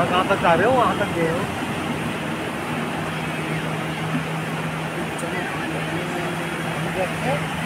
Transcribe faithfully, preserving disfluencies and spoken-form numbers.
कहाँ तक जा रहे हो? वहाँ तक गए हो? चलो